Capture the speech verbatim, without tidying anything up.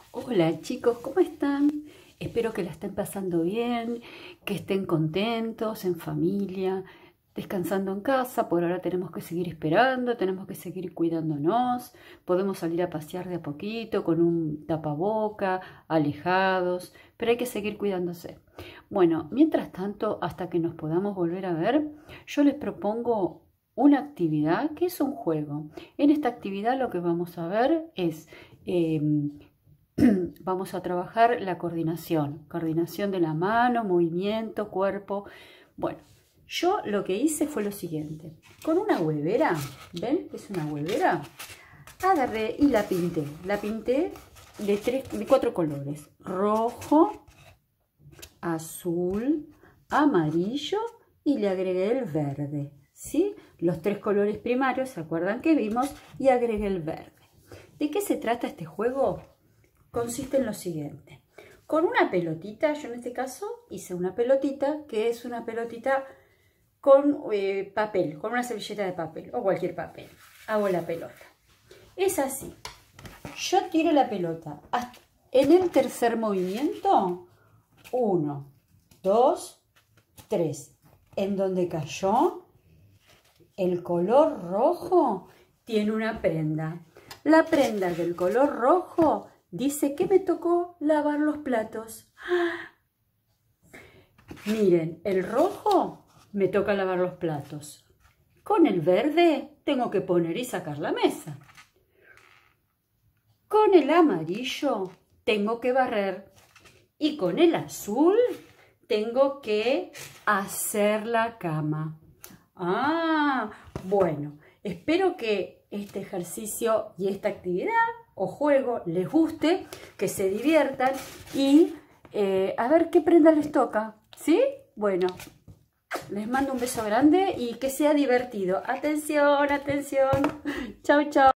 Hola chicos, ¿cómo están? Espero que la estén pasando bien, que estén contentos, en familia, descansando en casa. Por ahora tenemos que seguir esperando, tenemos que seguir cuidándonos. Podemos salir a pasear de a poquito con un tapaboca, alejados, pero hay que seguir cuidándose. Bueno, mientras tanto, hasta que nos podamos volver a ver, yo les propongo una actividad que es un juego. En esta actividad lo que vamos a ver es... Eh, Vamos a trabajar la coordinación, coordinación de la mano, movimiento, cuerpo. Bueno, yo lo que hice fue lo siguiente. Con una huevera, ¿ven? Es una huevera. Agarré y la pinté. La pinté de, tres, de cuatro colores. Rojo, azul, amarillo y le agregué el verde. ¿Sí? Los tres colores primarios, ¿se acuerdan que vimos? Y agregué el verde. ¿De qué se trata este juego? Consiste en lo siguiente. Con una pelotita, yo en este caso hice una pelotita que es una pelotita con eh, papel, con una servilleta de papel o cualquier papel. Hago la pelota. Es así. Yo tiro la pelota. Hasta en el tercer movimiento, uno, dos, tres. En donde cayó, el color rojo tiene una prenda. La prenda del color rojo dice que me tocó lavar los platos. ¡Ah! Miren, el rojo me toca lavar los platos. Con el verde tengo que poner y sacar la mesa. Con el amarillo tengo que barrer. Y con el azul tengo que hacer la cama. Ah, bueno, espero que este ejercicio y esta actividad o juego les guste, que se diviertan y eh, a ver qué prenda les toca, ¿sí? Bueno, les mando un beso grande y que sea divertido. Atención, atención. Chau, chau.